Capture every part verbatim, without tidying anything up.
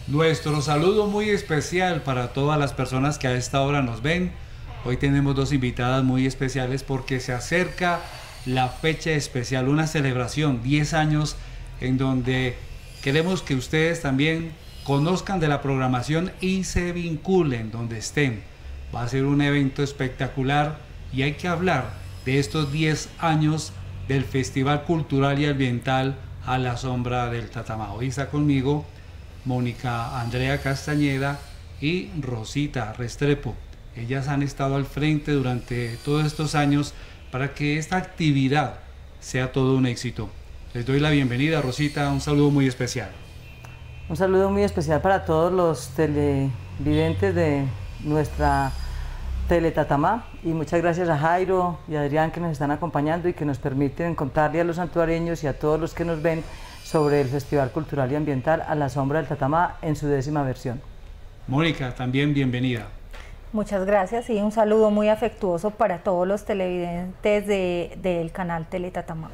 Nuestro saludo muy especial para todas las personas que a esta hora nos ven. Hoy tenemos dos invitadas muy especiales porque se acerca la fecha especial, una celebración, diez años, en donde queremos que ustedes también conozcan de la programación y se vinculen donde estén. Va a ser un evento espectacular y hay que hablar de estos diez años del Festival Cultural y Ambiental A la Sombra del Tatamá. Hoy está conmigo Mónica Andrea Castañeda y Rosita Restrepo. Ellas han estado al frente durante todos estos años para que esta actividad sea todo un éxito. Les doy la bienvenida, Rosita, un saludo muy especial. Un saludo muy especial para todos los televidentes de nuestra Tele Tatamá, y muchas gracias a Jairo y a Adrián que nos están acompañando y que nos permiten contarle a los santuareños y a todos los que nos ven sobre el Festival Cultural y Ambiental A la Sombra del Tatamá en su décima versión. Mónica, también bienvenida. Muchas gracias y un saludo muy afectuoso para todos los televidentes de, del canal Tele Tatamá.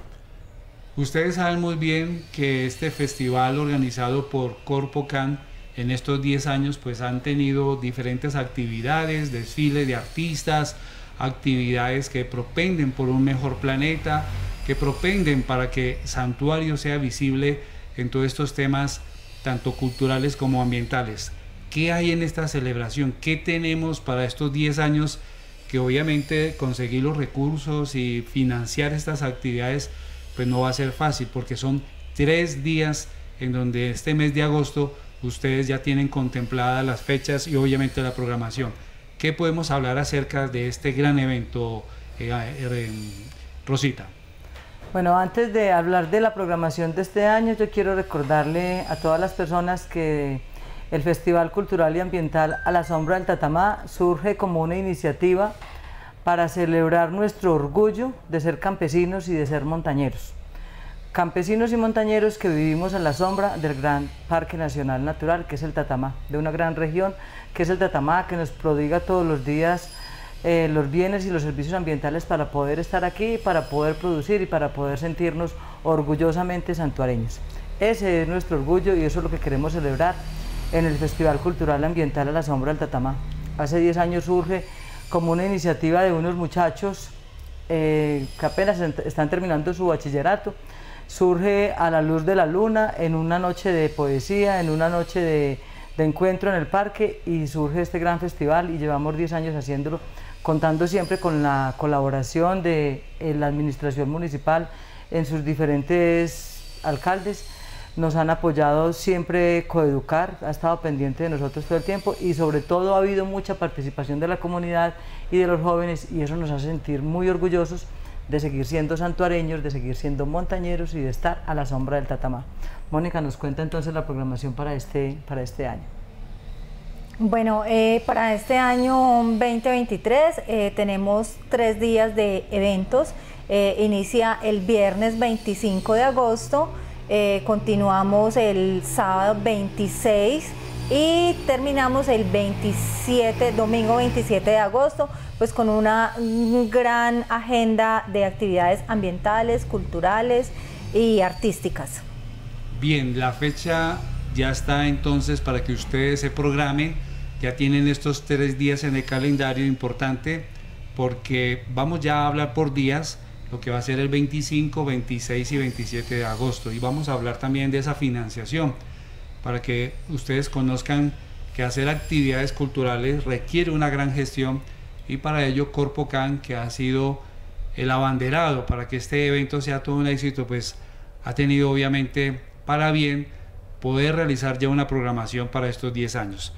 Ustedes saben muy bien que este festival organizado por Corpocan en estos diez años pues han tenido diferentes actividades, desfiles de artistas, actividades que propenden por un mejor planeta, que propenden para que Santuario sea visible en todos estos temas tanto culturales como ambientales. ¿Qué hay en esta celebración? ¿Qué tenemos para estos diez años? Que obviamente conseguir los recursos y financiar estas actividades pues no va a ser fácil, porque son tres días en donde este mes de agosto ustedes ya tienen contempladas las fechas y obviamente la programación. ¿Qué podemos hablar acerca de este gran evento, eh, eh, Rosita? Bueno, antes de hablar de la programación de este año, yo quiero recordarle a todas las personas que el Festival Cultural y Ambiental A la Sombra del Tatamá surge como una iniciativa para celebrar nuestro orgullo de ser campesinos y de ser montañeros. Campesinos y montañeros que vivimos a la sombra del gran Parque Nacional Natural, que es el Tatamá, de una gran región, que es el Tatamá, que nos prodiga todos los días eh, los bienes y los servicios ambientales para poder estar aquí, para poder producir y para poder sentirnos orgullosamente santuareños. Ese es nuestro orgullo y eso es lo que queremos celebrar en el Festival Cultural Ambiental A la Sombra del Tatamá. Hace diez años surge como una iniciativa de unos muchachos eh, que apenas están terminando su bachillerato. Surge a la luz de la luna, en una noche de poesía, en una noche de, de encuentro en el parque, y surge este gran festival y llevamos diez años haciéndolo, contando siempre con la colaboración de eh, la administración municipal en sus diferentes alcaldes. Nos han apoyado siempre Coeducar, ha estado pendiente de nosotros todo el tiempo, y sobre todo ha habido mucha participación de la comunidad y de los jóvenes, y eso nos hace sentir muy orgullosos de seguir siendo santuareños, de seguir siendo montañeros y de estar a la sombra del Tatamá. Mónica, nos cuenta entonces la programación para este, para este año. Bueno, eh, para este año veinte veintitrés eh, tenemos tres días de eventos. Eh, inicia el viernes veinticinco de agosto, eh, continuamos el sábado veintiséis y terminamos el veintisiete, domingo veintisiete de agosto, pues con una gran agenda de actividades ambientales, culturales y artísticas. Bien, la fecha ya está entonces para que ustedes se programen, ya tienen estos tres días en el calendario importante, porque vamos ya a hablar por días, lo que va a ser el veinticinco, veintiséis y veintisiete de agosto, y vamos a hablar también de esa financiación, para que ustedes conozcan que hacer actividades culturales requiere una gran gestión, y para ello Corpocan, que ha sido el abanderado para que este evento sea todo un éxito, pues ha tenido obviamente para bien poder realizar ya una programación para estos diez años.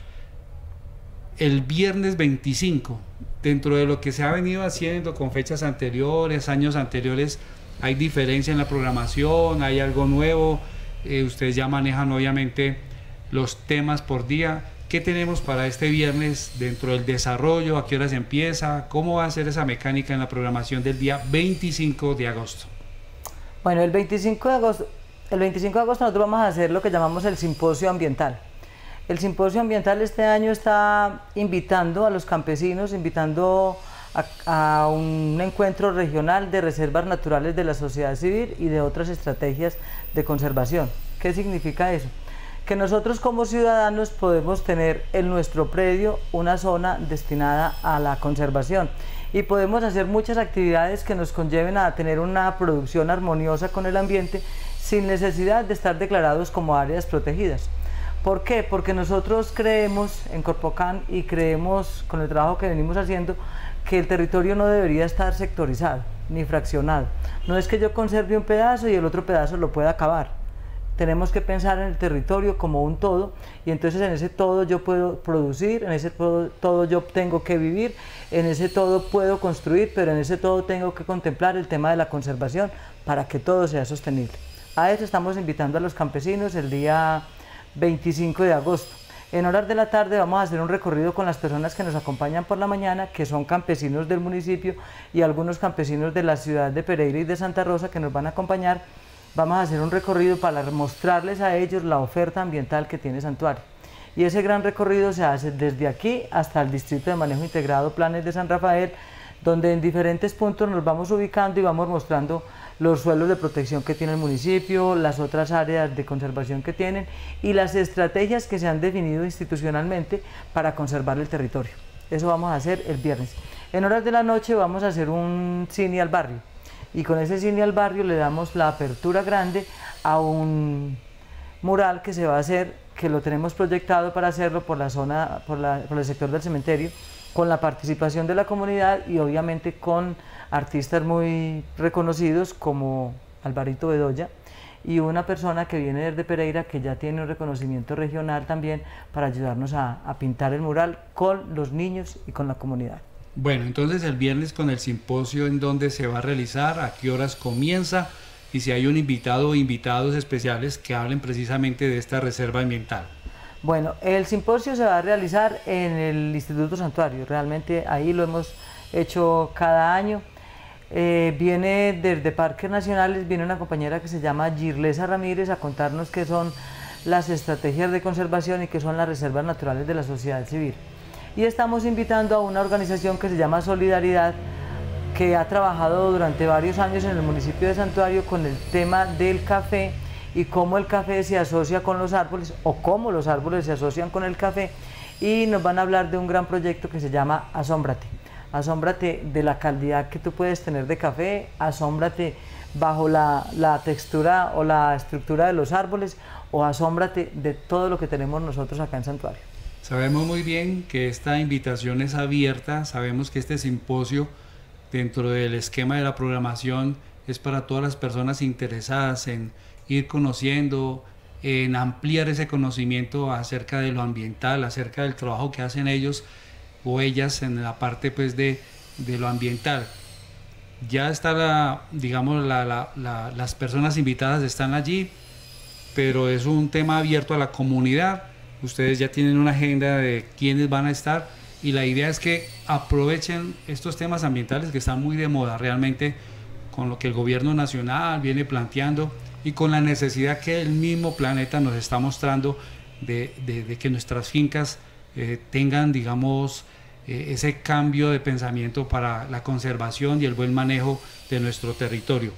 El viernes veinticinco, dentro de lo que se ha venido haciendo con fechas anteriores, años anteriores, hay diferencia en la programación, hay algo nuevo, eh, ustedes ya manejan obviamente los temas por día. ¿Qué tenemos para este viernes dentro del desarrollo? ¿A qué horas empieza? ¿Cómo va a ser esa mecánica en la programación del día veinticinco de agosto? Bueno, el veinticinco de agosto, el veinticinco de agosto nosotros vamos a hacer lo que llamamos el simposio ambiental. El simposio ambiental este año está invitando a los campesinos, invitando a, a un encuentro regional de reservas naturales de la sociedad civil y de otras estrategias de conservación. ¿Qué significa eso? que nosotros como ciudadanos podemos tener en nuestro predio una zona destinada a la conservación y podemos hacer muchas actividades que nos conlleven a tener una producción armoniosa con el ambiente sin necesidad de estar declarados como áreas protegidas. ¿Por qué? Porque nosotros creemos en Corpocan y creemos con el trabajo que venimos haciendo que el territorio no debería estar sectorizado ni fraccionado. No es que yo conserve un pedazo y el otro pedazo lo pueda acabar. Tenemos que pensar en el territorio como un todo y entonces en ese todo yo puedo producir, en ese todo, todo yo tengo que vivir, en ese todo puedo construir, pero en ese todo tengo que contemplar el tema de la conservación para que todo sea sostenible. A eso estamos invitando a los campesinos el día veinticinco de agosto. En horas de la tarde vamos a hacer un recorrido con las personas que nos acompañan por la mañana, que son campesinos del municipio y algunos campesinos de la ciudad de Pereira y de Santa Rosa que nos van a acompañar. Vamos a hacer un recorrido para mostrarles a ellos la oferta ambiental que tiene Santuario. Y ese gran recorrido se hace desde aquí hasta el Distrito de Manejo Integrado Planes de San Rafael, donde en diferentes puntos nos vamos ubicando y vamos mostrando los suelos de protección que tiene el municipio, las otras áreas de conservación que tienen y las estrategias que se han definido institucionalmente para conservar el territorio. Eso vamos a hacer el viernes. En horas de la noche vamos a hacer un cine al barrio y con ese cine al barrio le damos la apertura grande a un mural que se va a hacer, que lo tenemos proyectado para hacerlo por la zona, por, la, por el sector del cementerio, con la participación de la comunidad y obviamente con artistas muy reconocidos como Alvarito Bedoya y una persona que viene desde Pereira que ya tiene un reconocimiento regional también para ayudarnos a, a pintar el mural con los niños y con la comunidad. Bueno, entonces el viernes con el simposio, ¿en dónde se va a realizar? ¿A qué horas comienza? Y si hay un invitado o invitados especiales que hablen precisamente de esta reserva ambiental. Bueno, el simposio se va a realizar en el Instituto Santuario, realmente ahí lo hemos hecho cada año. Eh, viene desde Parques Nacionales, viene una compañera que se llama Girlesa Ramírez a contarnos qué son las estrategias de conservación y qué son las reservas naturales de la sociedad civil. Y estamos invitando a una organización que se llama Solidaridad, que ha trabajado durante varios años en el municipio de Santuario con el tema del café y cómo el café se asocia con los árboles o cómo los árboles se asocian con el café, y nos van a hablar de un gran proyecto que se llama Asómbrate. Asómbrate de la calidad que tú puedes tener de café, asómbrate bajo la, la textura o la estructura de los árboles, o asómbrate de todo lo que tenemos nosotros acá en Santuario. Sabemos muy bien que esta invitación es abierta, sabemos que este simposio dentro del esquema de la programación es para todas las personas interesadas en ir conociendo, en ampliar ese conocimiento acerca de lo ambiental, acerca del trabajo que hacen ellos o ellas en la parte pues de, de lo ambiental. Ya está la, digamos, la, la, la, las personas invitadas están allí, pero es un tema abierto a la comunidad. Ustedes ya tienen una agenda de quiénes van a estar y la idea es que aprovechen estos temas ambientales que están muy de moda realmente, con lo que el gobierno nacional viene planteando y con la necesidad que el mismo planeta nos está mostrando de, de, de que nuestras fincas eh, tengan, digamos, eh, ese cambio de pensamiento para la conservación y el buen manejo de nuestro territorio.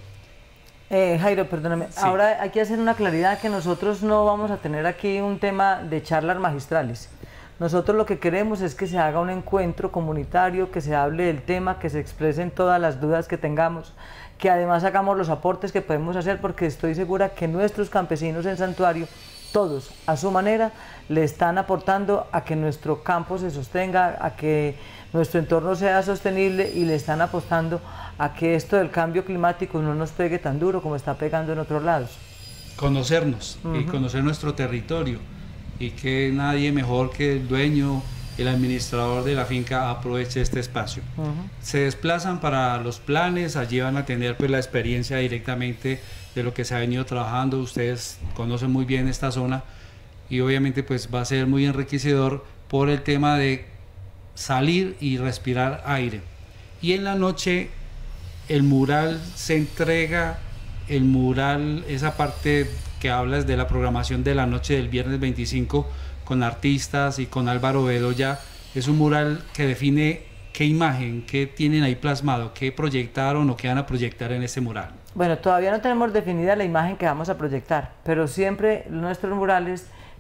Eh, Jairo, perdóname, sí. Ahora hay que hacer una claridad, que nosotros no vamos a tener aquí un tema de charlas magistrales. Nosotros lo que queremos es que se haga un encuentro comunitario, que se hable del tema, que se expresen todas las dudas que tengamos, que además hagamos los aportes que podemos hacer, porque estoy segura que nuestros campesinos en Santuario, todos a su manera, le están aportando a que nuestro campo se sostenga, a que nuestro entorno sea sostenible, y le están apostando a que esto del cambio climático no nos pegue tan duro como está pegando en otros lados. Conocernos uh-huh. y conocer nuestro territorio, y que nadie mejor que el dueño, el administrador de la finca aproveche este espacio. Uh-huh. Se desplazan para los planes, allí van a tener pues la experiencia directamente de lo que se ha venido trabajando. Ustedes conocen muy bien esta zona y obviamente pues va a ser muy enriquecedor por el tema de salir y respirar aire. Y en la noche el mural se entrega, el mural, esa parte que hablas de la programación de la noche del viernes veinticinco con artistas y con Álvaro Bedoya, es un mural que define qué imagen, qué tienen ahí plasmado, qué proyectaron o qué van a proyectar en ese mural. Bueno, todavía no tenemos definida la imagen que vamos a proyectar, pero siempre nuestros murales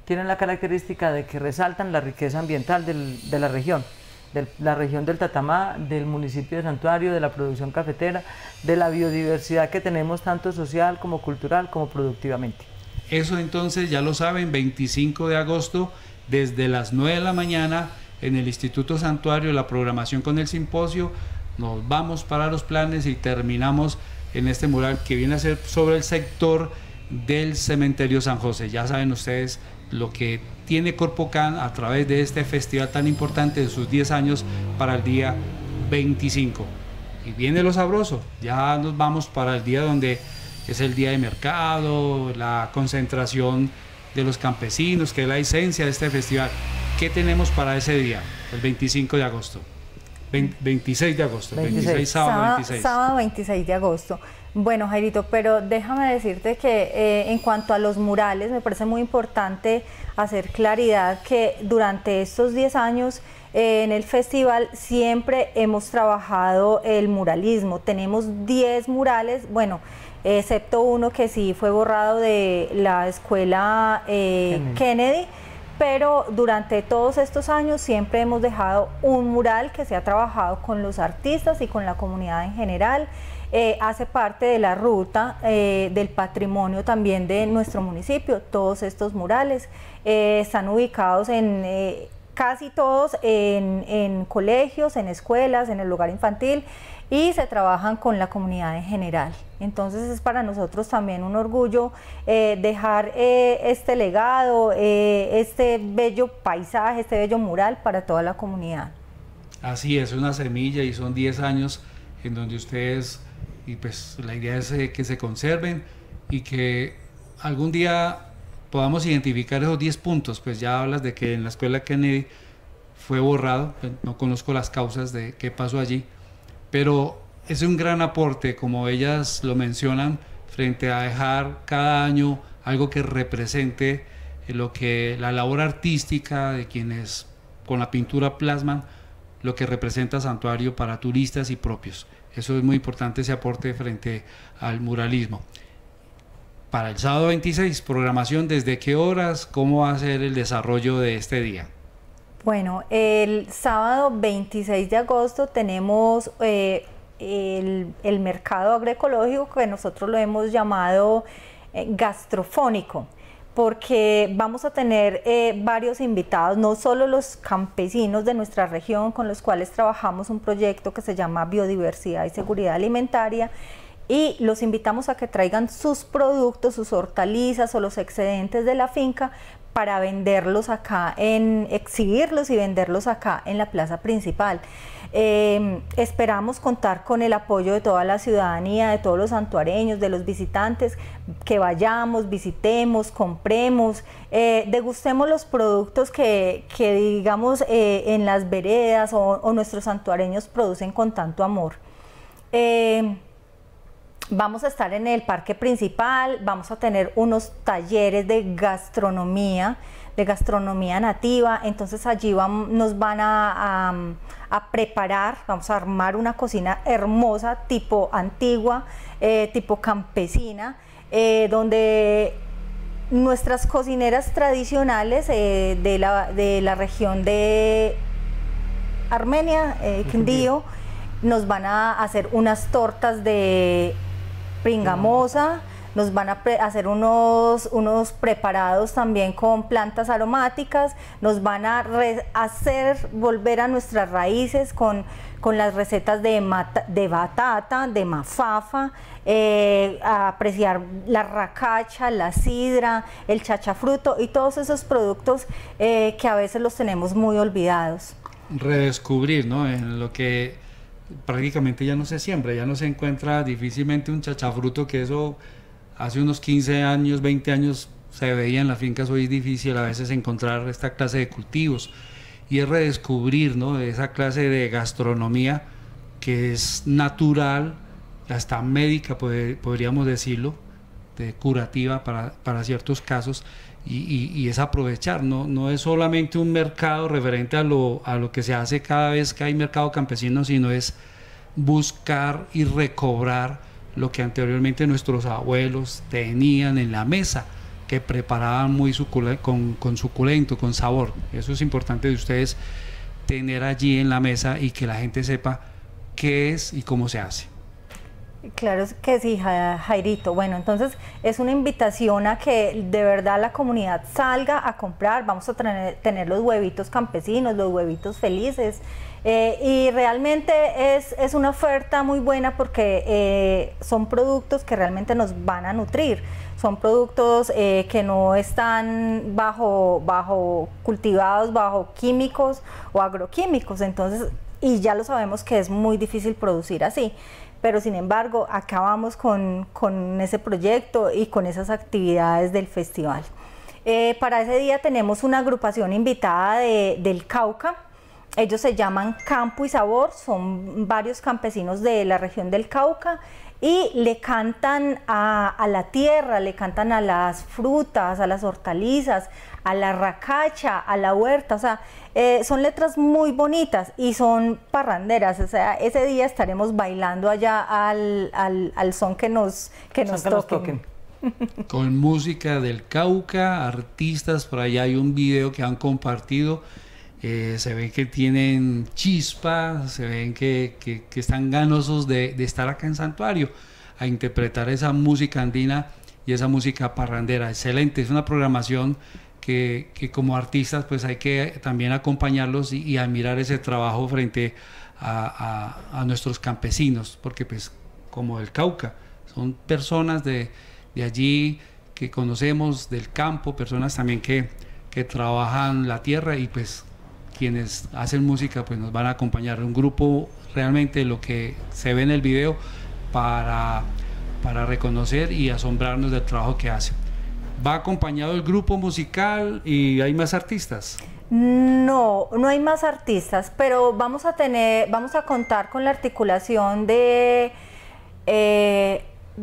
tienen la característica de que resaltan la riqueza ambiental del, de la región, de la región del Tatamá, del municipio de Santuario, de la producción cafetera, de la biodiversidad que tenemos tanto social como cultural como productivamente. Eso entonces ya lo saben, veinticinco de agosto desde las nueve de la mañana en el Instituto Santuario, la programación con el simposio, nos vamos para los planes y terminamos en este mural que viene a ser sobre el sector del cementerio San José. Ya saben ustedes lo que tiene Corpocán a través de este festival tan importante de sus diez años para el día veinticinco. Y viene lo sabroso, ya nos vamos para el día donde es el día de mercado, la concentración de los campesinos, que es la esencia de este festival. ¿Qué tenemos para ese día, el veinticinco de agosto? veintiséis de agosto, veintiséis. veintiséis, sábado veintiséis. Sábado veintiséis de agosto. Bueno, Jairito, pero déjame decirte que eh, en cuanto a los murales, me parece muy importante hacer claridad que durante estos diez años eh, en el festival siempre hemos trabajado el muralismo. Tenemos diez murales, bueno, excepto uno que sí fue borrado de la escuela eh, Kennedy. Kennedy, pero durante todos estos años siempre hemos dejado un mural que se ha trabajado con los artistas y con la comunidad en general. Eh, hace parte de la ruta eh, del patrimonio también de nuestro municipio. Todos estos murales eh, están ubicados en eh, casi todos en, en colegios, en escuelas, en el lugar infantil, y se trabajan con la comunidad en general. Entonces es para nosotros también un orgullo eh, dejar eh, este legado, eh, este bello paisaje, este bello mural para toda la comunidad. Así es, una semilla, y son diez años en donde ustedes, y pues la idea es eh, que se conserven y que algún día podamos identificar esos diez puntos. Pues ya hablas de que en la escuela Kennedy fue borrado, no conozco las causas de qué pasó allí, pero es un gran aporte, como ellas lo mencionan, frente a dejar cada año algo que represente lo que la labor artística de quienes con la pintura plasman lo que representa Santuario para turistas y propios. Eso es muy importante, ese aporte frente al muralismo. Para el sábado veintiséis, programación, ¿desde qué horas? ¿Cómo va a ser el desarrollo de este día? Bueno, el sábado veintiséis de agosto tenemos eh, el, el mercado agroecológico, que nosotros lo hemos llamado eh, gastrofónico, porque vamos a tener eh, varios invitados, no solo los campesinos de nuestra región con los cuales trabajamos un proyecto que se llama Biodiversidad y Seguridad Alimentaria, y los invitamos a que traigan sus productos, sus hortalizas o los excedentes de la finca para venderlos acá, en exhibirlos y venderlos acá en la plaza principal. Eh, esperamos contar con el apoyo de toda la ciudadanía, de todos los santuareños, de los visitantes, que vayamos, visitemos, compremos, eh, degustemos los productos que, que digamos eh, en las veredas o, o nuestros santuareños producen con tanto amor. Eh, Vamos a estar en el parque principal, vamos a tener unos talleres de gastronomía, de gastronomía nativa. Entonces allí vamos, nos van a, a, a preparar, vamos a armar una cocina hermosa, tipo antigua, eh, tipo campesina, eh, donde nuestras cocineras tradicionales eh, de, la, de la región de Armenia, eh, Quindío, nos van a hacer unas tortas de pringamosa, nos van a hacer unos, unos preparados también con plantas aromáticas, nos van a hacer volver a nuestras raíces con, con las recetas de, mata, de batata, de mafafa, eh, a apreciar la racacha, la sidra, el chachafruto y todos esos productos eh, que a veces los tenemos muy olvidados. Redescubrir, ¿no? En lo que prácticamente ya no se siembra, ya no se encuentra difícilmente un chachafruto, que eso hace unos quince años, veinte años se veía en las fincas. Hoy es difícil a veces encontrar esta clase de cultivos, y es redescubrir, ¿no?, esa clase de gastronomía que es natural, hasta médica podríamos decirlo, de curativa para, para ciertos casos, y, y, y es aprovechar, ¿no? No es solamente un mercado referente a lo, a lo que se hace cada vez que hay mercado campesino, sino es buscar y recobrar lo que anteriormente nuestros abuelos tenían en la mesa, que preparaban muy suculento, con, con suculento, con sabor. Eso es importante de ustedes tener allí en la mesa y que la gente sepa qué es y cómo se hace. Claro que sí, Jairito. Bueno, entonces es una invitación a que de verdad la comunidad salga a comprar. Vamos a tener, tener los huevitos campesinos, los huevitos felices. Eh, y realmente es, es una oferta muy buena porque eh, son productos que realmente nos van a nutrir. Son productos eh, que no están bajo, bajo cultivados, bajo químicos o agroquímicos. Entonces, y ya lo sabemos que es muy difícil producir así. Pero sin embargo, acabamos con, con ese proyecto y con esas actividades del festival. Eh, para ese día tenemos una agrupación invitada de, del Cauca. Ellos se llaman Campo y Sabor, son varios campesinos de la región del Cauca y le cantan a, a la tierra, le cantan a las frutas, a las hortalizas, a la racacha, a la huerta, o sea, eh, son letras muy bonitas y son parranderas, o sea, ese día estaremos bailando allá al, al, al son que nos, que nos que toquen. Nos toquen. Con música del Cauca, artistas, por allá hay un video que han compartido. Eh, se ven que tienen chispa, se ven que, que, que están ganosos de, de estar acá en Santuario a interpretar esa música andina y esa música parrandera. Excelente, es una programación que, que como artistas pues hay que también acompañarlos y, y admirar ese trabajo frente a, a, a nuestros campesinos, porque pues como el Cauca, son personas de, de allí que conocemos, del campo, personas también que, que trabajan la tierra y pues quienes hacen música pues nos van a acompañar. Un grupo realmente lo que se ve en el video para, para reconocer y asombrarnos del trabajo que hacen. ¿Va acompañado el grupo musical y hay más artistas? No, no hay más artistas, pero vamos a tener, vamos a contar con la articulación de, eh,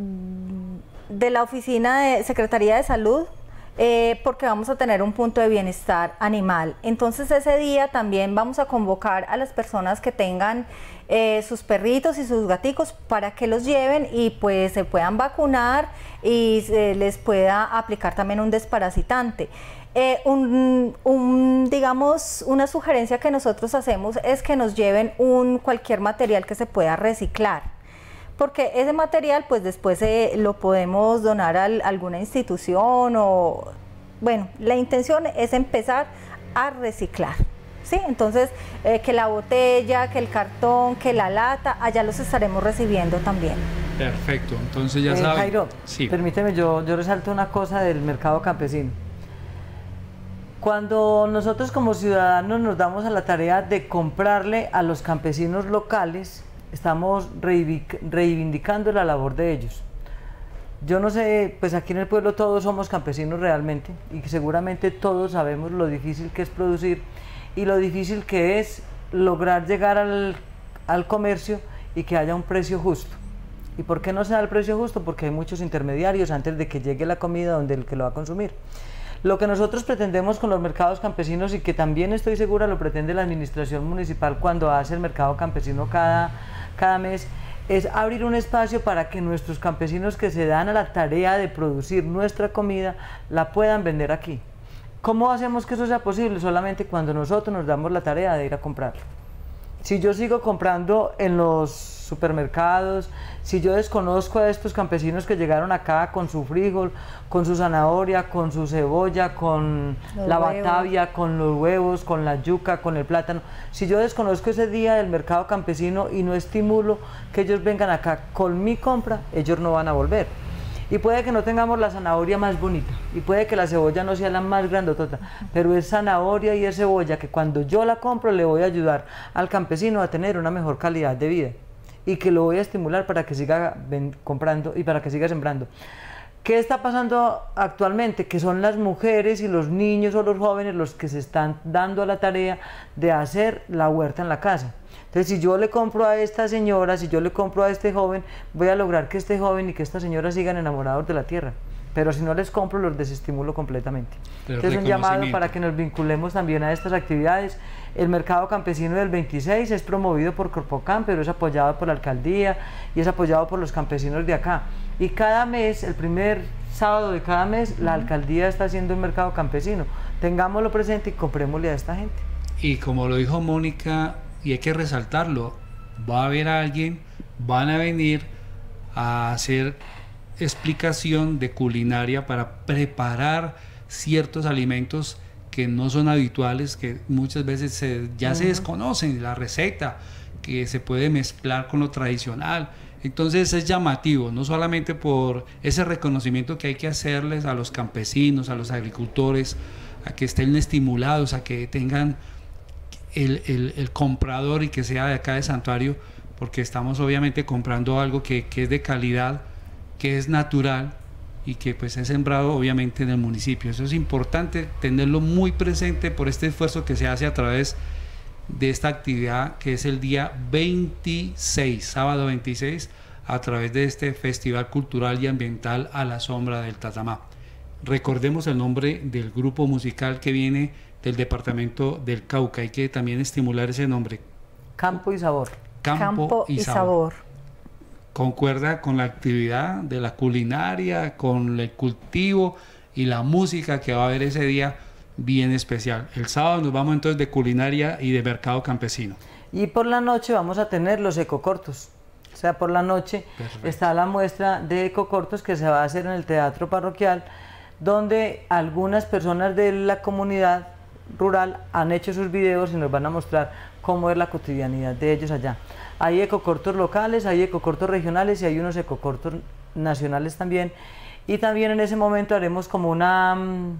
de la Oficina de Secretaría de Salud, Eh, porque vamos a tener un punto de bienestar animal. Entonces ese día también vamos a convocar a las personas que tengan eh, sus perritos y sus gaticos para que los lleven y pues se puedan vacunar y se les pueda aplicar también un desparasitante. Eh, un, un, digamos, una sugerencia que nosotros hacemos es que nos lleven un, cualquier material que se pueda reciclar, porque ese material pues después eh, lo podemos donar a alguna institución o, bueno, la intención es empezar a reciclar, ¿sí? Entonces, eh, que la botella, que el cartón, que la lata, allá los estaremos recibiendo también. Perfecto, entonces ya eh, saben. Jairo, sí. Permíteme, yo, yo resalto una cosa del mercado campesino. Cuando nosotros como ciudadanos nos damos a la tarea de comprarle a los campesinos locales, estamos reivindicando la labor de ellos. Yo no sé, pues aquí en el pueblo todos somos campesinos realmente y seguramente todos sabemos lo difícil que es producir y lo difícil que es lograr llegar al, al comercio y que haya un precio justo. ¿Y por qué no se da el precio justo? Porque hay muchos intermediarios antes de que llegue la comida donde el que lo va a consumir. Lo que nosotros pretendemos con los mercados campesinos y que también estoy segura lo pretende la administración municipal cuando hace el mercado campesino cada, cada mes, es abrir un espacio para que nuestros campesinos que se dan a la tarea de producir nuestra comida la puedan vender aquí. ¿Cómo hacemos que eso sea posible? Solamente cuando nosotros nos damos la tarea de ir a comprarlo. Si yo sigo comprando en los supermercados, si yo desconozco a estos campesinos que llegaron acá con su frijol, con su zanahoria, con su cebolla, con los la huevos. batavia, con los huevos, con la yuca, con el plátano, si yo desconozco ese día del mercado campesino y no estimulo que ellos vengan acá con mi compra, ellos no van a volver. Y puede que no tengamos la zanahoria más bonita, y puede que la cebolla no sea la más grandotota, pero es zanahoria y es cebolla que cuando yo la compro le voy a ayudar al campesino a tener una mejor calidad de vida y que lo voy a estimular para que siga comprando y para que siga sembrando. ¿Qué está pasando actualmente? Que son las mujeres y los niños o los jóvenes los que se están dando a la tarea de hacer la huerta en la casa. Entonces, si yo le compro a esta señora, si yo le compro a este joven, voy a lograr que este joven y que esta señora sigan enamorados de la tierra. Pero si no les compro, los desestimulo completamente. Entonces, es un llamado para que nos vinculemos también a estas actividades. El mercado campesino del veintiséis es promovido por Corpocam, pero es apoyado por la alcaldía y es apoyado por los campesinos de acá. Y cada mes, el primer sábado de cada mes la alcaldía está haciendo el mercado campesino. Tengámoslo presente y comprémosle a esta gente. Y como lo dijo Mónica, y hay que resaltarlo, va a haber alguien, van a venir a hacer explicación de culinaria para preparar ciertos alimentos que no son habituales, que muchas veces se, ya uh-huh. se desconocen la receta, que se puede mezclar con lo tradicional. Entonces es llamativo, no solamente por ese reconocimiento que hay que hacerles a los campesinos, a los agricultores, a que estén estimulados, a que tengan el, el, el comprador y que sea de acá de Santuario, porque estamos obviamente comprando algo que, que es de calidad, que es natural y que pues es sembrado obviamente en el municipio. Eso es importante tenerlo muy presente por este esfuerzo que se hace a través de esta actividad, que es el día veintiséis, sábado veintiséis, a través de este Festival Cultural y Ambiental a la Sombra del Tatamá. Recordemos el nombre del grupo musical que viene del departamento del Cauca. Hay que también estimular ese nombre. Campo y Sabor. Campo, Campo y, y sabor. sabor. Concuerda con la actividad de la culinaria, con el cultivo y la música que va a haber ese día bien especial. El sábado nos vamos entonces de culinaria y de mercado campesino. Y por la noche vamos a tener los ecocortos. O sea, por la noche Perfecto. Está la muestra de ecocortos que se va a hacer en el Teatro Parroquial, donde algunas personas de la comunidad rural han hecho sus videos y nos van a mostrar cómo es la cotidianidad de ellos allá. Hay ecocortos locales, hay ecocortos regionales y hay unos ecocortos nacionales también. Y también en ese momento haremos como una,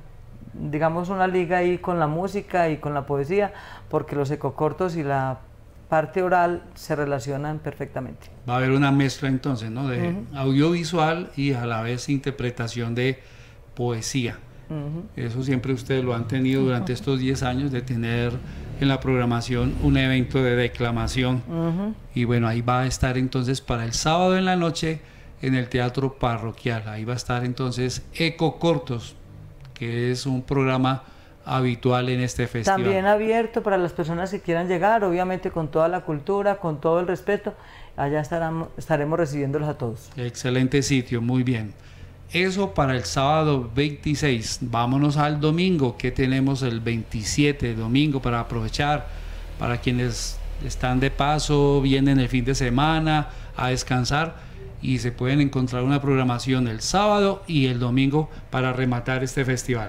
digamos, una liga ahí con la música y con la poesía, porque los ecocortos y la parte oral se relacionan perfectamente. Va a haber una mezcla entonces, ¿no? De uh-huh. audiovisual y a la vez interpretación de poesía. Uh-huh. Eso siempre ustedes lo han tenido durante uh-huh. estos diez años, de tener en la programación un evento de declamación. Uh-huh. Y bueno, ahí va a estar entonces para el sábado en la noche en el Teatro Parroquial. Ahí va a estar entonces Ecocortos, que es un programa habitual en este festival. También abierto para las personas que quieran llegar, obviamente con toda la cultura, con todo el respeto. Allá estarán, estaremos recibiéndolos a todos. Excelente sitio, muy bien. Eso para el sábado veintiséis. Vámonos al domingo, que tenemos el veintisiete, domingo, para aprovechar, para quienes están de paso, vienen el fin de semana a descansar, y se pueden encontrar una programación el sábado y el domingo para rematar este festival.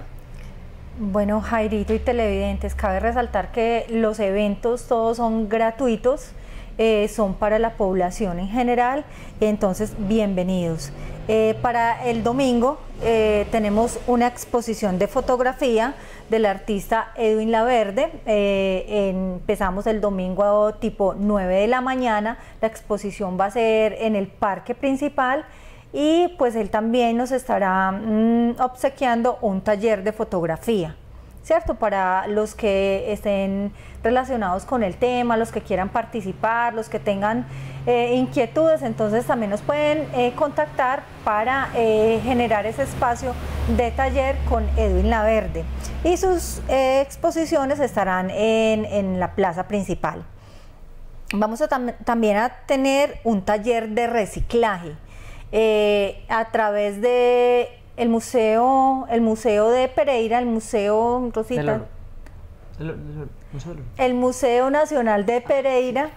Bueno, Jairito y televidentes, cabe resaltar que los eventos todos son gratuitos, eh, son para la población en general, entonces bienvenidos. Eh, para el domingo eh, tenemos una exposición de fotografía del artista Edwin Laverde. Eh, empezamos el domingo tipo nueve de la mañana, la exposición va a ser en el parque principal y pues él también nos estará mmm, obsequiando un taller de fotografía, ¿cierto? Para los que estén relacionados con el tema, los que quieran participar, los que tengan eh, inquietudes, entonces también nos pueden eh, contactar para eh, generar ese espacio de taller con Edwin Laverde. Y sus eh, exposiciones estarán en, en la plaza principal. Vamos a tam también a tener un taller de reciclaje eh, a través de el museo, el museo de Pereira, el museo Rosita, el, el, el, el Museo Nacional de Pereira,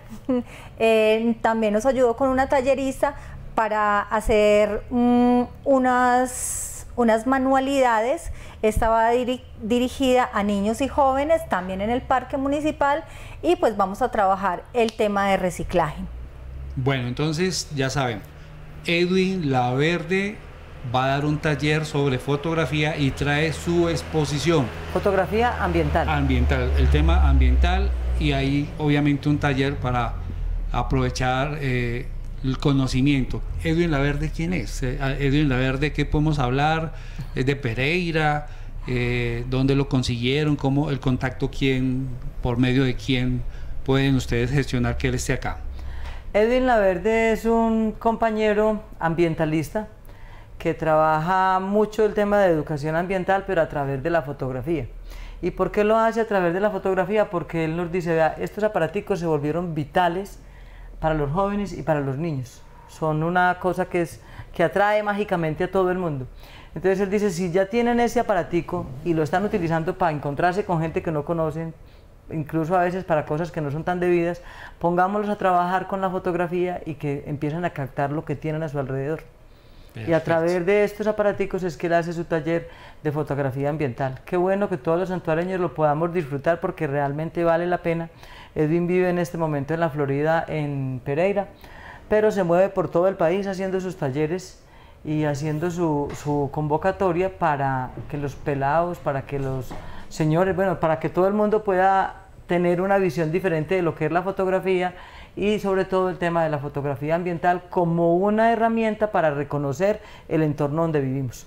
eh, también nos ayudó con una tallerista para hacer um, unas, unas manualidades. Estaba diri dirigida a niños y jóvenes, también en el parque municipal, y pues vamos a trabajar el tema de reciclaje. Bueno, entonces ya saben, Edwin Laverde va a dar un taller sobre fotografía y trae su exposición. Fotografía ambiental. Ambiental, el tema ambiental, y ahí obviamente un taller para aprovechar eh, el conocimiento. Edwin Laverde, ¿quién es? Eh, Edwin Laverde, ¿qué podemos hablar? ¿Es de Pereira? Eh, ¿Dónde lo consiguieron? ¿Cómo el contacto? ¿Quién? ¿Por medio de quién pueden ustedes gestionar que él esté acá? Edwin Laverde es un compañero ambientalista que trabaja mucho el tema de educación ambiental, pero a través de la fotografía. ¿Y por qué lo hace a través de la fotografía? Porque él nos dice, vea, estos aparaticos se volvieron vitales para los jóvenes y para los niños. Son una cosa que, es, que atrae mágicamente a todo el mundo. Entonces él dice, si ya tienen ese aparatico y lo están utilizando para encontrarse con gente que no conocen, incluso a veces para cosas que no son tan debidas, pongámoslos a trabajar con la fotografía y que empiecen a captar lo que tienen a su alrededor. Perfecto. Y a través de estos aparaticos es que él hace su taller de fotografía ambiental. Qué bueno que todos los santuareños lo podamos disfrutar porque realmente vale la pena. Edwin vive en este momento en la Florida, en Pereira, pero se mueve por todo el país haciendo sus talleres y haciendo su, su convocatoria para que los pelados, para que los señores, bueno, para que todo el mundo pueda tener una visión diferente de lo que es la fotografía y sobre todo el tema de la fotografía ambiental como una herramienta para reconocer el entorno donde vivimos.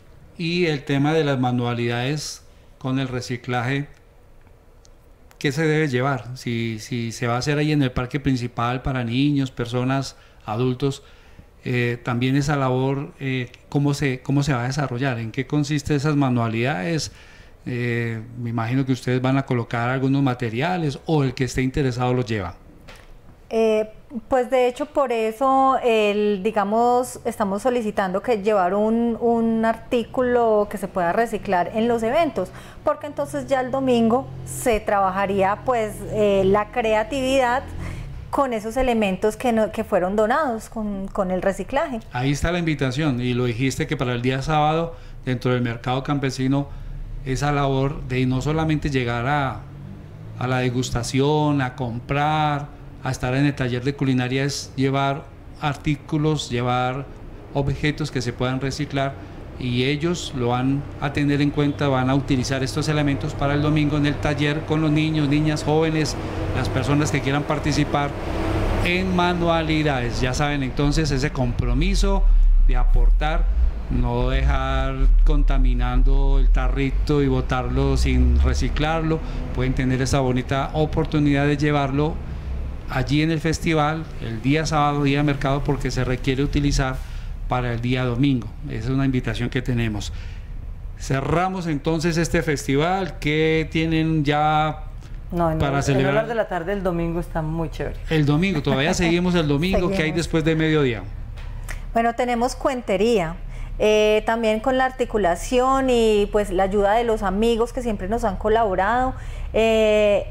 Y el tema de las manualidades con el reciclaje, ¿qué se debe llevar? Si, si se va a hacer ahí en el parque principal para niños, personas, adultos, eh, también esa labor, eh, ¿cómo se, cómo se va a desarrollar? ¿En qué consisten esas manualidades? Eh, me imagino que ustedes van a colocar algunos materiales o el que esté interesado los lleva. Eh, pues de hecho por eso el, digamos, estamos solicitando que llevar un, un artículo que se pueda reciclar en los eventos, porque entonces ya el domingo se trabajaría pues eh, la creatividad con esos elementos que, no, que fueron donados con, con el reciclaje. Ahí está la invitación y lo dijiste que para el día sábado dentro del mercado campesino esa labor de no solamente llegar a, a la degustación, a comprar, a estar en el taller de culinaria, es llevar artículos, llevar objetos que se puedan reciclar y ellos lo van a tener en cuenta, van a utilizar estos elementos para el domingo en el taller con los niños, niñas, jóvenes, las personas que quieran participar en manualidades. Ya saben entonces ese compromiso de aportar, no dejar contaminando el tarrito y botarlo sin reciclarlo. Pueden tener esa bonita oportunidad de llevarlo allí en el festival el día sábado, día de mercado, porque se requiere utilizar para el día domingo. Esa es una invitación que tenemos. Cerramos entonces este festival. ¿Qué tienen ya no, no, para celebrar? El horario de la tarde el domingo está muy chévere. El domingo, todavía seguimos el domingo. Seguimos. ¿Qué hay después de mediodía? Bueno, tenemos cuentería. Eh, también con la articulación y pues la ayuda de los amigos que siempre nos han colaborado. Eh,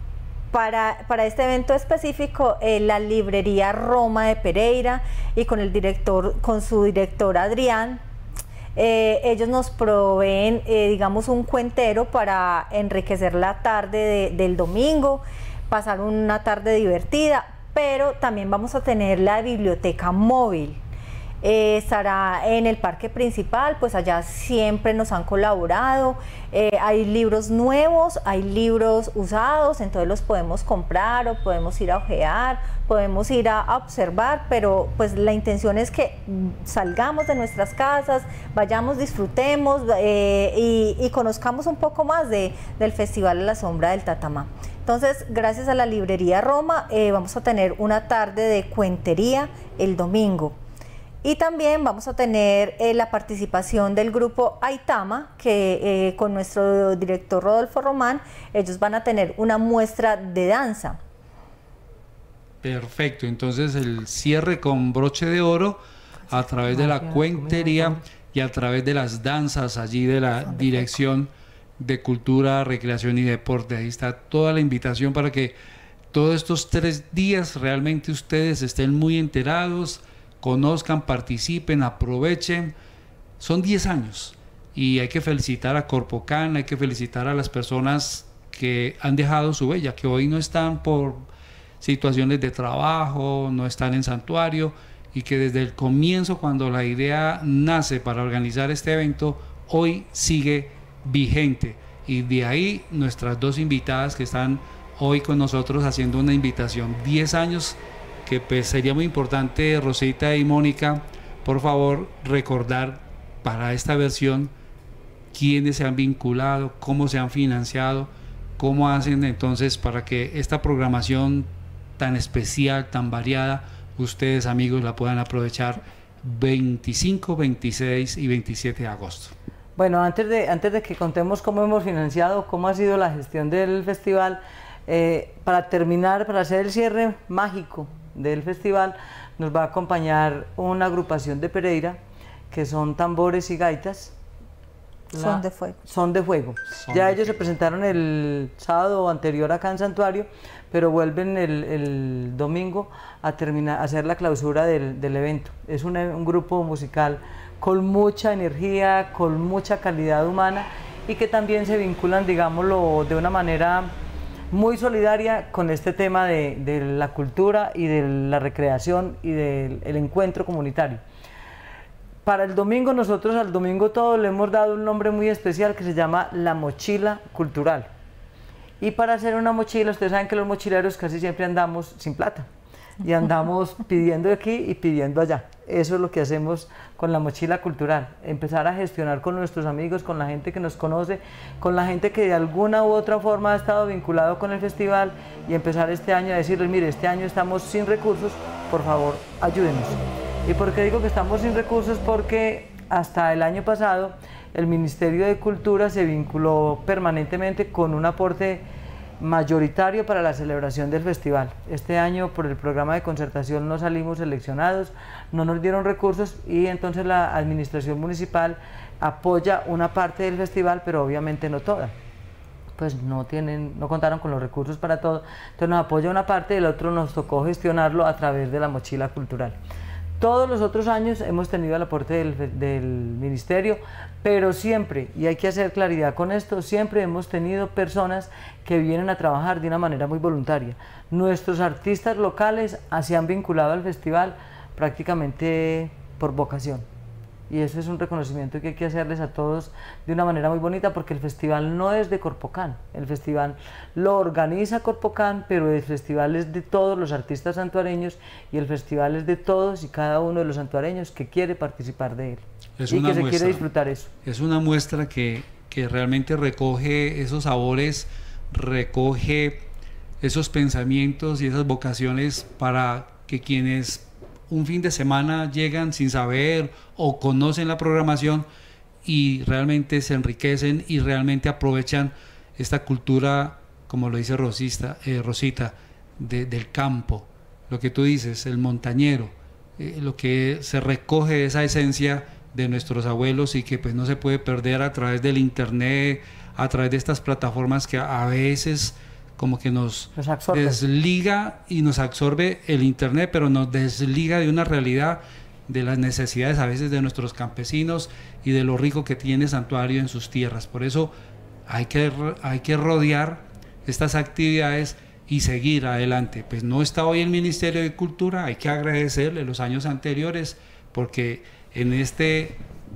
para, para este evento específico, eh, la librería Roma de Pereira y con el director, con su director Adrián, eh, ellos nos proveen, eh, digamos, un cuentero para enriquecer la tarde de, del domingo, pasar una tarde divertida, pero también vamos a tener la biblioteca móvil. Eh, estará en el parque principal, pues allá siempre nos han colaborado, eh, hay libros nuevos, hay libros usados, entonces los podemos comprar o podemos ir a ojear, podemos ir a, a observar, pero pues la intención es que salgamos de nuestras casas, vayamos, disfrutemos eh, y, y conozcamos un poco más de, del Festival a la Sombra del Tatamá. Entonces, gracias a la librería Roma, eh, vamos a tener una tarde de cuentería el domingo. Y también vamos a tener eh, la participación del grupo Aitama, que eh, con nuestro director Rodolfo Román, ellos van a tener una muestra de danza. Perfecto, entonces el cierre con broche de oro a través de la cuentería y a través de las danzas allí de la Dirección de Cultura, Recreación y Deporte. Ahí está toda la invitación para que todos estos tres días realmente ustedes estén muy enterados, conozcan, participen, aprovechen. Son diez años y hay que felicitar a Corpocán, hay que felicitar a las personas que han dejado su huella, que hoy no están por situaciones de trabajo, no están en santuario y que desde el comienzo, cuando la idea nace para organizar este evento, hoy sigue vigente. Y de ahí nuestras dos invitadas que están hoy con nosotros haciendo una invitación. diez años que pues sería muy importante, Rosita y Mónica, por favor, recordar para esta versión quiénes se han vinculado, cómo se han financiado, cómo hacen entonces para que esta programación tan especial, tan variada, ustedes amigos la puedan aprovechar veinticinco, veintiséis y veintisiete de agosto. Bueno, antes de, antes de que contemos cómo hemos financiado, cómo ha sido la gestión del festival, eh, para terminar, para hacer el cierre mágico del festival, nos va a acompañar una agrupación de Pereira que son tambores y gaitas. La, son de fuego. Son de fuego. Son ya de ellos fuego. Se presentaron el sábado anterior acá en Santuario, pero vuelven el, el domingo a terminar, a hacer la clausura del, del evento. Es un, un grupo musical con mucha energía, con mucha calidad humana y que también se vinculan, digámoslo, de una manera muy solidaria con este tema de, de la cultura y de la recreación y del el encuentro comunitario. Para el domingo, nosotros al domingo todo le hemos dado un nombre muy especial que se llama la mochila cultural. Y para hacer una mochila, ustedes saben que los mochileros casi siempre andamos sin plata y andamos pidiendo de aquí y pidiendo allá. Eso es lo que hacemos con la mochila cultural, empezar a gestionar con nuestros amigos, con la gente que nos conoce, con la gente que de alguna u otra forma ha estado vinculado con el festival y empezar este año a decirles, mire, este año estamos sin recursos, por favor, ayúdenos. ¿Y por qué digo que estamos sin recursos? Porque hasta el año pasado el Ministerio de Cultura se vinculó permanentemente con un aporte mayoritario para la celebración del festival. Este año por el programa de concertación no salimos seleccionados, no nos dieron recursos y entonces la administración municipal apoya una parte del festival, pero obviamente no toda. Pues no tienen, no contaron con los recursos para todo, entonces nos apoya una parte y el otro nos tocó gestionarlo a través de la mochila cultural. Todos los otros años hemos tenido el aporte del, del ministerio, pero siempre, y hay que hacer claridad con esto, siempre hemos tenido personas que vienen a trabajar de una manera muy voluntaria. Nuestros artistas locales se han vinculado al festival prácticamente por vocación. Y eso es un reconocimiento que hay que hacerles a todos de una manera muy bonita, porque el festival no es de Corpocán, el festival lo organiza Corpocán, pero el festival es de todos los artistas santuareños y el festival es de todos y cada uno de los santuareños que quiere participar de él es y una que muestra, se quiere disfrutar eso. Es una muestra que, que realmente recoge esos sabores, recoge esos pensamientos y esas vocaciones para que quienes un fin de semana llegan sin saber o conocen la programación y realmente se enriquecen y realmente aprovechan esta cultura, como lo dice Rosita, eh, Rosita de, del campo, lo que tú dices, el montañero, eh, lo que se recoge de esa esencia de nuestros abuelos y que pues no se puede perder a través del internet, a través de estas plataformas que a, a veces como que nos, nos desliga y nos absorbe el internet, pero nos desliga de una realidad, de las necesidades a veces de nuestros campesinos y de lo rico que tiene Santuario en sus tierras. Por eso hay que, hay que rodear estas actividades y seguir adelante. Pues no está hoy el Ministerio de Cultura, hay que agradecerle los años anteriores, porque en este,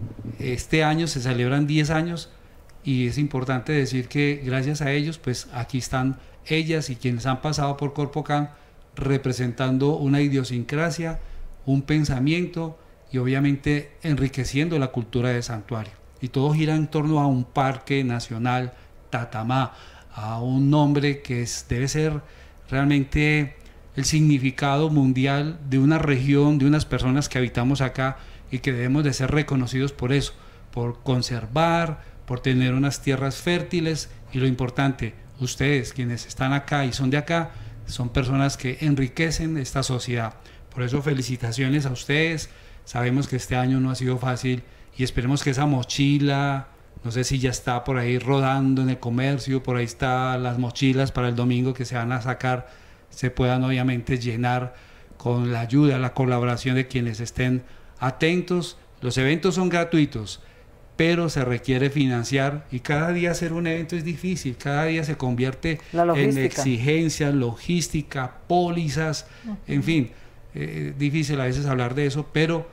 este año se celebran diez años y es importante decir que gracias a ellos, pues aquí están ellas y quienes han pasado por Corpocán representando una idiosincrasia, un pensamiento y obviamente enriqueciendo la cultura de Santuario. Y todo gira en torno a un parque nacional, Tatamá, a un nombre que es, debe ser realmente el significado mundial de una región, de unas personas que habitamos acá y que debemos de ser reconocidos por eso, por conservar, por tener unas tierras fértiles y lo importante, ustedes quienes están acá y son de acá, son personas que enriquecen esta sociedad. Por eso felicitaciones a ustedes, sabemos que este año no ha sido fácil y esperemos que esa mochila, no sé si ya está por ahí rodando en el comercio, por ahí están las mochilas para el domingo que se van a sacar, se puedan obviamente llenar con la ayuda, la colaboración de quienes estén atentos. Los eventos son gratuitos, pero se requiere financiar y cada día hacer un evento es difícil, cada día se convierte en exigencias, logística, pólizas, uh-huh. en fin, eh, difícil a veces hablar de eso, pero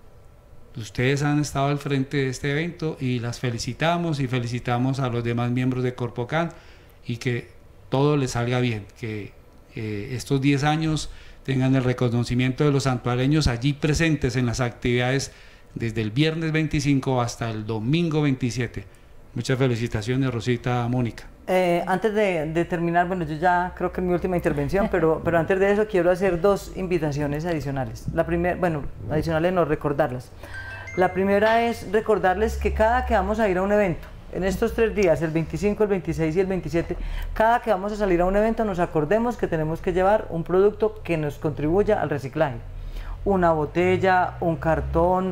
ustedes han estado al frente de este evento y las felicitamos y felicitamos a los demás miembros de Corpocán y que todo les salga bien, que eh, estos diez años tengan el reconocimiento de los santuareños allí presentes en las actividades desde el viernes veinticinco hasta el domingo veintisiete. Muchas felicitaciones, Rosita, Mónica. Eh, antes de, de terminar, bueno, yo ya creo que es mi última intervención, pero, pero antes de eso quiero hacer dos invitaciones adicionales. La primera, bueno, adicionales no, recordarlas. La primera es recordarles que cada que vamos a ir a un evento, en estos tres días, el veinticinco, el veintiséis y el veintisiete, cada que vamos a salir a un evento nos acordemos que tenemos que llevar un producto que nos contribuya al reciclaje. Una botella, un cartón,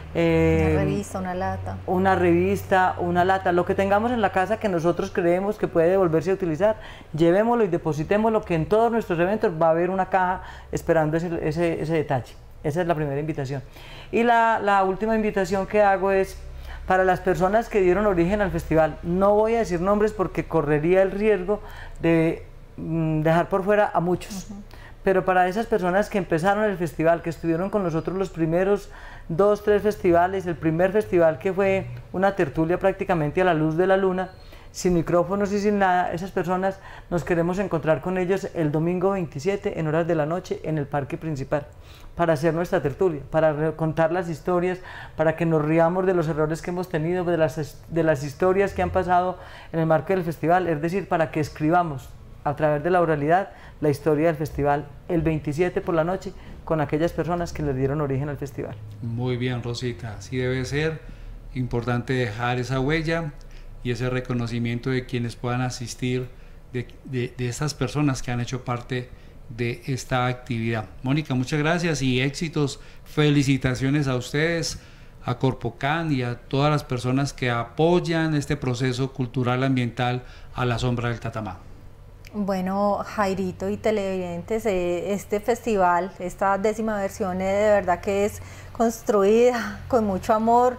Eh, una revista, una lata. Una revista, una lata, lo que tengamos en la casa que nosotros creemos que puede volverse a utilizar, llevémoslo y depositémoslo, que en todos nuestros eventos va a haber una caja esperando ese, ese, ese detalle. Esa es la primera invitación. Y la, la última invitación que hago es para las personas que dieron origen al festival. No voy a decir nombres porque correría el riesgo de mm, dejar por fuera a muchos. Uh-huh. Pero para esas personas que empezaron el festival, que estuvieron con nosotros los primeros dos, tres festivales, el primer festival que fue una tertulia prácticamente a la luz de la luna, sin micrófonos y sin nada, esas personas nos queremos encontrar con ellos el domingo veintisiete en horas de la noche en el parque principal para hacer nuestra tertulia, para contar las historias, para que nos riamos de los errores que hemos tenido, de las, de las historias que han pasado en el marco del festival, es decir, para que escribamos a través de la oralidad la historia del festival el veintisiete por la noche con aquellas personas que le dieron origen al festival. Muy bien, Rosita, así debe ser, importante dejar esa huella y ese reconocimiento de quienes puedan asistir, de, de, de esas personas que han hecho parte de esta actividad. Mónica, muchas gracias y éxitos, felicitaciones a ustedes, a Corpocan y a todas las personas que apoyan este proceso cultural ambiental a la sombra del Tatamá. Bueno, Jairito y televidentes, eh, este festival, esta décima versión, eh, de verdad que es construida con mucho amor,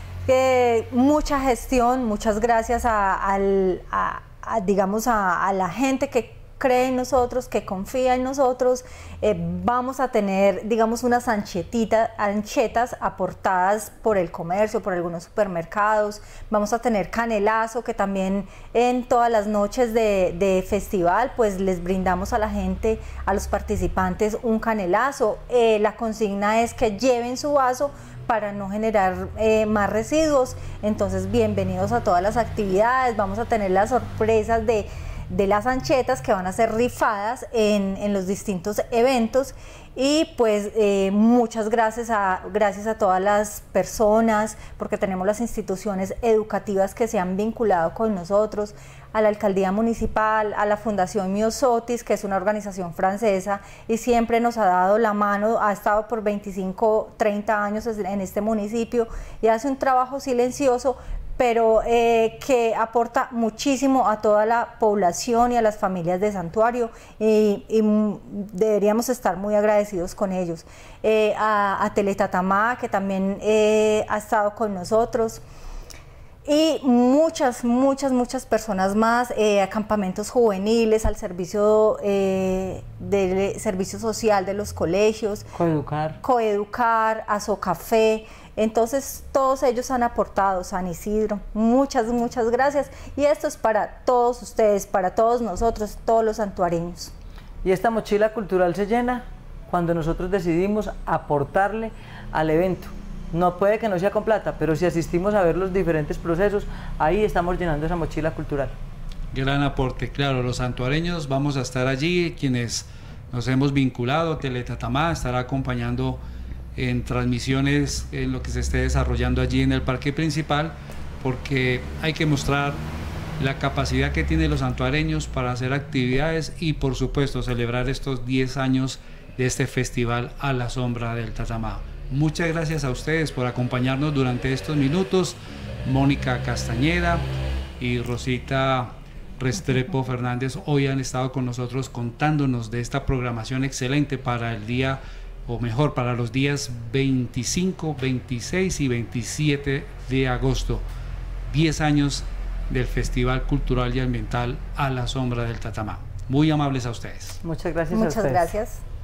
eh, mucha gestión. Muchas gracias a, al, a, a digamos a, a la gente que cree en nosotros, que confía en nosotros. Eh, vamos a tener, digamos, unas anchetitas, anchetas aportadas por el comercio, por algunos supermercados. Vamos a tener canelazo, que también en todas las noches de, de festival, pues les brindamos a la gente, a los participantes, un canelazo. Eh, la consigna es que lleven su vaso para no generar eh, más residuos. Entonces, bienvenidos a todas las actividades. Vamos a tener las sorpresas de de las anchetas que van a ser rifadas en, en los distintos eventos. Y pues eh, muchas gracias a, gracias a todas las personas, porque tenemos las instituciones educativas que se han vinculado con nosotros, a la Alcaldía Municipal, a la Fundación Myosotis, que es una organización francesa y siempre nos ha dado la mano, ha estado por veinticinco, treinta años en este municipio y hace un trabajo silencioso, pero eh, que aporta muchísimo a toda la población y a las familias de Santuario, y, y deberíamos estar muy agradecidos con ellos. Eh, a, a Teletatamá, que también eh, ha estado con nosotros, y muchas, muchas, muchas personas más, eh, a campamentos juveniles, al servicio eh, del servicio social de los colegios, Coeducar, Coeducar, a Socafé. Entonces todos ellos han aportado, San Isidro, muchas, muchas gracias, y esto es para todos ustedes, para todos nosotros, todos los santuareños. Y esta mochila cultural se llena cuando nosotros decidimos aportarle al evento. No puede que no sea con plata, pero si asistimos a ver los diferentes procesos, ahí estamos llenando esa mochila cultural. Gran aporte, claro, los santuareños vamos a estar allí, quienes nos hemos vinculado, Teletatamá estará acompañando en transmisiones en lo que se esté desarrollando allí en el parque principal, porque hay que mostrar la capacidad que tienen los santuareños para hacer actividades y por supuesto celebrar estos diez años de este festival a la sombra del Tatamá. Muchas gracias a ustedes por acompañarnos durante estos minutos. Mónica Castañeda y Rosita Restrepo Fernández hoy han estado con nosotros contándonos de esta programación excelente para el día, o mejor, para los días veinticinco, veintiséis y veintisiete de agosto, diez años del Festival Cultural y Ambiental a la sombra del Tatamá. Muy amables a ustedes. Muchas gracias. Muchas a ustedes. gracias.